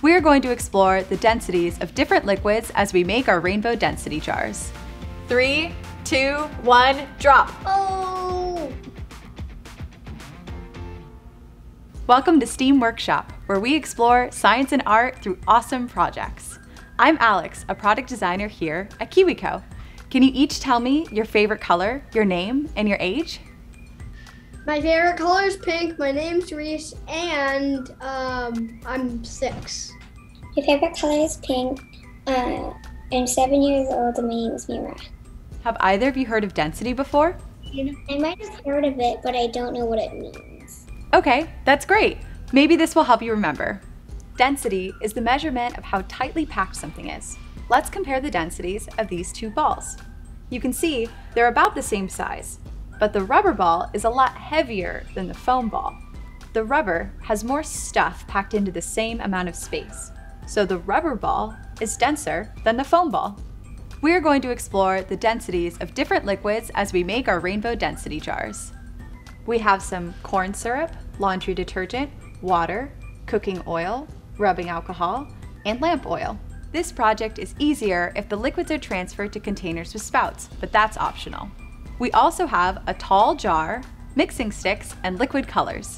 We're going to explore the densities of different liquids as we make our rainbow density jars. 3, 2, 1, drop. Oh! Welcome to STEAM Workshop, where we explore science and art through awesome projects. I'm Alex, a product designer here at KiwiCo. Can you each tell me your favorite color, your name, and your age? My favorite color is pink. My name's Reese, and I'm 6. My favorite color is pink. I'm 7 years old and my name is Mira. Have either of you heard of density before? I might have heard of it, but I don't know what it means. Okay, that's great. Maybe this will help you remember. Density is the measurement of how tightly packed something is. Let's compare the densities of these two balls. You can see they're about the same size, but the rubber ball is a lot heavier than the foam ball. The rubber has more stuff packed into the same amount of space, so the rubber ball is denser than the foam ball. We're going to explore the densities of different liquids as we make our rainbow density jars. We have some corn syrup, laundry detergent, water, cooking oil, rubbing alcohol, and lamp oil. This project is easier if the liquids are transferred to containers with spouts, but that's optional. We also have a tall jar, mixing sticks, and liquid colors.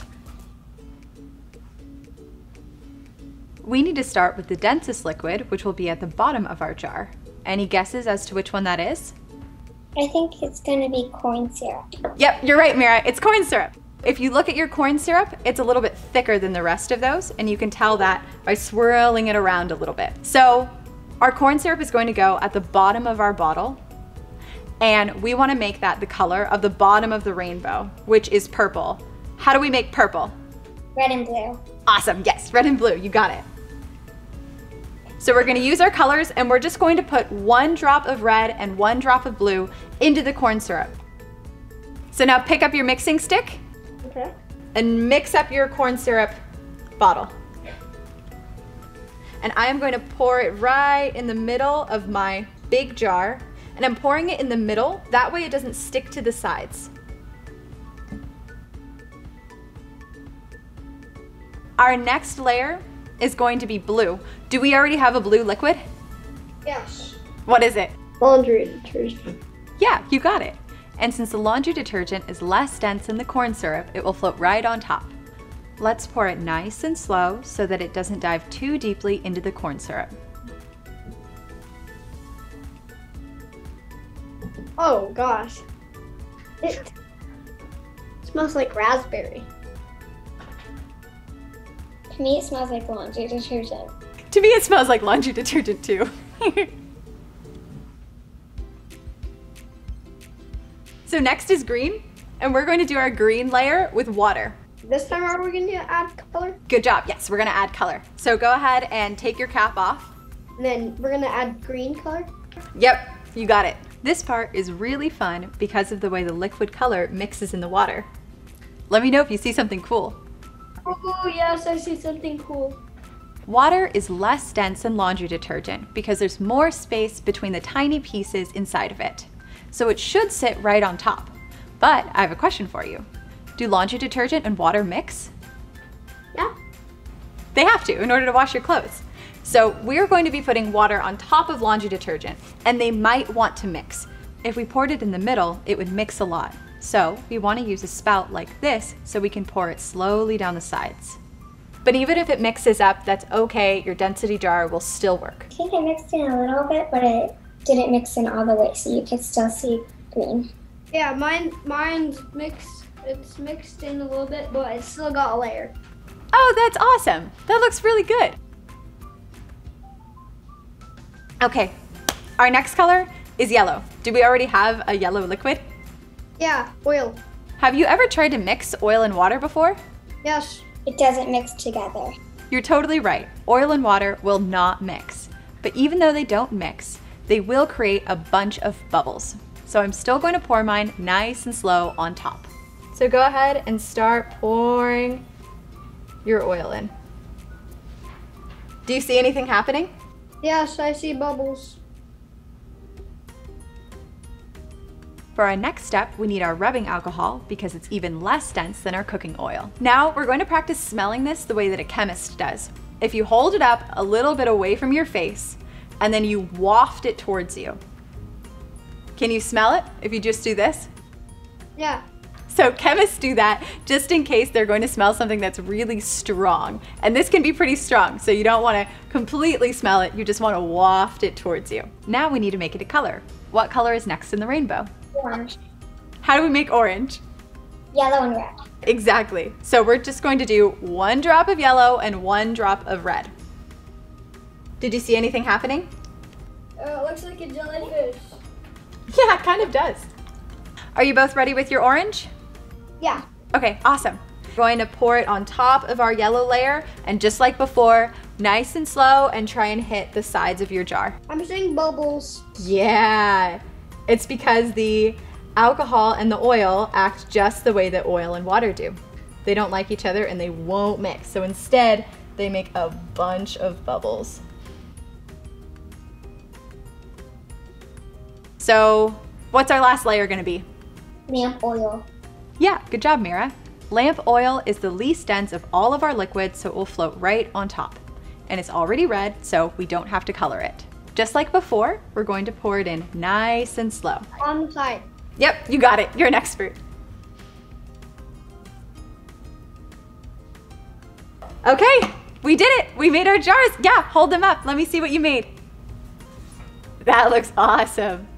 We need to start with the densest liquid, which will be at the bottom of our jar. Any guesses as to which one that is? I think it's going to be corn syrup. Yep, you're right, Mira, it's corn syrup. If you look at your corn syrup, it's a little bit thicker than the rest of those, and you can tell that by swirling it around a little bit. So our corn syrup is going to go at the bottom of our bottle, and we want to make that the color of the bottom of the rainbow, which is purple. How do we make purple? Red and blue. Awesome, yes, red and blue, you got it. So we're going to use our colors, and we're just going to put 1 drop of red and 1 drop of blue into the corn syrup. So now pick up your mixing stick. Okay. And mix up your corn syrup bottle. And I am going to pour it right in the middle of my big jar. And I'm pouring it in the middle, that way it doesn't stick to the sides. Our next layer is going to be blue. Do we already have a blue liquid? Yes. What is it? Laundry detergent. Yeah, you got it. And since the laundry detergent is less dense than the corn syrup, it will float right on top. Let's pour it nice and slow so that it doesn't dive too deeply into the corn syrup. Oh gosh. It smells like raspberry. To me, it smells like laundry detergent. To me, it smells like laundry detergent too. So next is green, and we're going to do our green layer with water. This time are we going to add color? Good job, yes, we're gonna add color. So go ahead and take your cap off. And then we're going to add green color? Yep, you got it. This part is really fun because of the way the liquid color mixes in the water. Let me know if you see something cool. Oh yes, I see something cool. Water is less dense than laundry detergent because there's more space between the tiny pieces inside of it. So it should sit right on top. But I have a question for you. Do laundry detergent and water mix? Yeah. They have to in order to wash your clothes. So we're going to be putting water on top of laundry detergent, and they might want to mix. If we poured it in the middle, it would mix a lot. So we want to use a spout like this so we can pour it slowly down the sides. But even if it mixes up, that's okay. Your density jar will still work. I think I mixed in a little bit, but it didn't mix in all the way, so you can still see green. Yeah, mine's mixed. It's mixed in a little bit, but it's still got a layer. Oh, that's awesome. That looks really good. Okay, our next color is yellow. Do we already have a yellow liquid? Yeah, oil. Have you ever tried to mix oil and water before? Yes. It doesn't mix together. You're totally right. Oil and water will not mix. But even though they don't mix, they will create a bunch of bubbles. So I'm still going to pour mine nice and slow on top. So go ahead and start pouring your oil in. Do you see anything happening? Yes, I see bubbles. For our next step, we need our rubbing alcohol because it's even less dense than our cooking oil. Now we're going to practice smelling this the way that a chemist does. if you hold it up a little bit away from your face and then you waft it towards you. Can you smell it if you just do this? Yeah. So chemists do that just in case they're going to smell something that's really strong. And this can be pretty strong, so you don't want to completely smell it, you just want to waft it towards you. Now we need to make it a color. What color is next in the rainbow? Orange. How do we make orange? Yellow and red. Exactly. So we're just going to do 1 drop of yellow and 1 drop of red. Did you see anything happening? It looks like a jellyfish. Yeah, it kind of does. Are you both ready with your orange? Yeah. Okay, awesome. We're going to pour it on top of our yellow layer, and just like before, nice and slow, and try and hit the sides of your jar. I'm seeing bubbles. Yeah, it's because the alcohol and the oil act just the way that oil and water do. They don't like each other and they won't mix. So instead, they make a bunch of bubbles. So what's our last layer gonna be? Lamp oil. Yeah, good job, Mira. Lamp oil is the least dense of all of our liquids, so it will float right on top. And it's already red, so we don't have to color it. Just like before, we're going to pour it in nice and slow. On the side. Yep, you got it. You're an expert. Okay, we did it. We made our jars. Yeah, hold them up. Let me see what you made. That looks awesome.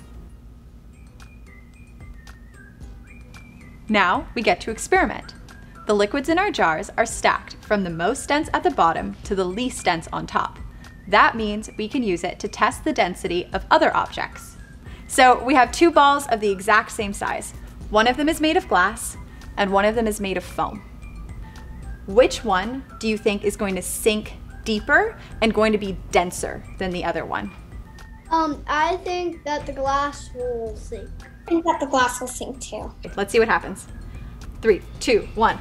Now we get to experiment. The liquids in our jars are stacked from the most dense at the bottom to the least dense on top. That means we can use it to test the density of other objects. So we have 2 balls of the exact same size. One of them is made of glass and one of them is made of foam. Which one do you think is going to sink deeper and going to be denser than the other one? I think that the glass will sink. I think that the glass will sink too. Let's see what happens. 3, 2, 1.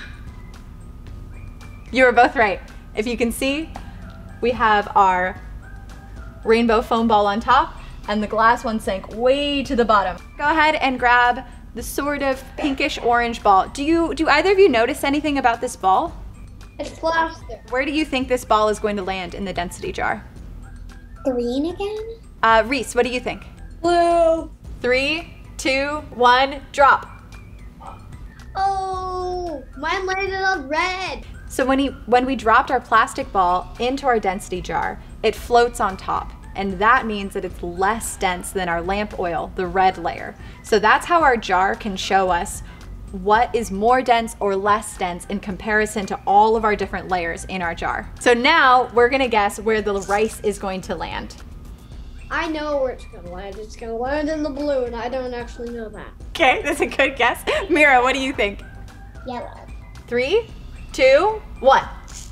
You were both right. If you can see, we have our rainbow foam ball on top and the glass one sank way to the bottom. Go ahead and grab the sort of pinkish orange ball. Do either of you notice anything about this ball? It's plastic. Where do you think this ball is going to land in the density jar? Green again? Reese, what do you think? Blue. 3, 2, 1, drop. Oh, mine landed on red. So when we dropped our plastic ball into our density jar, it floats on top. And that means that it's less dense than our lamp oil, the red layer. So that's how our jar can show us what is more dense or less dense in comparison to all of our different layers in our jar. So now we're gonna guess where the rice is going to land. I know where it's gonna land. It's gonna land in the blue, and I don't actually know that. Okay, that's a good guess. Mira, what do you think? Yellow. 3, 2, 1.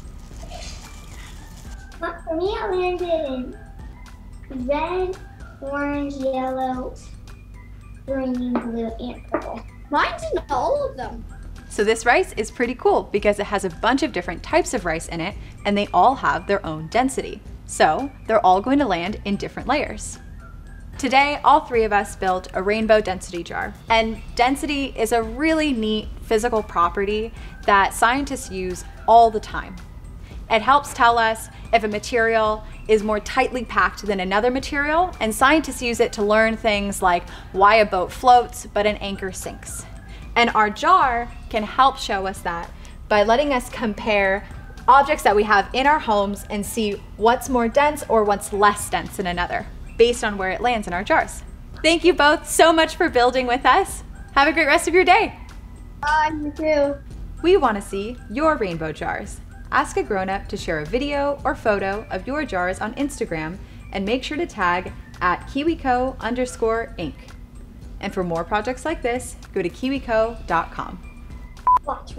Well, for me, it landed in red, orange, yellow, green, blue, and purple. Mine's in all of them. So this rice is pretty cool because it has a bunch of different types of rice in it and they all have their own density. So they're all going to land in different layers. Today, all 3 of us built a rainbow density jar. And density is a really neat physical property that scientists use all the time. It helps tell us if a material is more tightly packed than another material, and scientists use it to learn things like why a boat floats but an anchor sinks. And our jar can help show us that by letting us compare objects that we have in our homes and see what's more dense or what's less dense than another, based on where it lands in our jars. Thank you both so much for building with us. Have a great rest of your day. Bye, you too. We want to see your rainbow jars. Ask a grown-up to share a video or photo of your jars on Instagram and make sure to tag at KiwiCo_Inc. And for more projects like this, go to KiwiCo.com. Watch.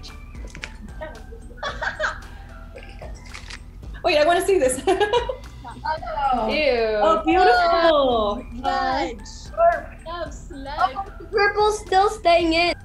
Wait, I want to see this. Oh, Ew. Oh, beautiful. sludge. Oh, purple's still staying in.